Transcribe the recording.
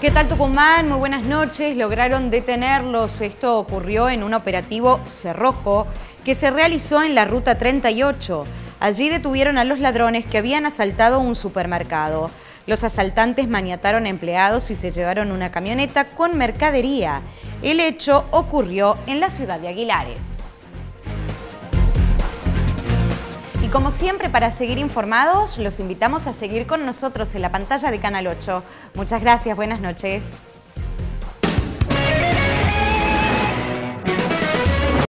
¿Qué tal, Tucumán? Muy buenas noches. Lograron detenerlos. Esto ocurrió en un operativo cerrojo que se realizó en la ruta 38. Allí detuvieron a los ladrones que habían asaltado un supermercado. Los asaltantes maniataron empleados y se llevaron una camioneta con mercadería. El hecho ocurrió en la ciudad de Aguilares. Y como siempre, para seguir informados, los invitamos a seguir con nosotros en la pantalla de Canal 8. Muchas gracias, buenas noches.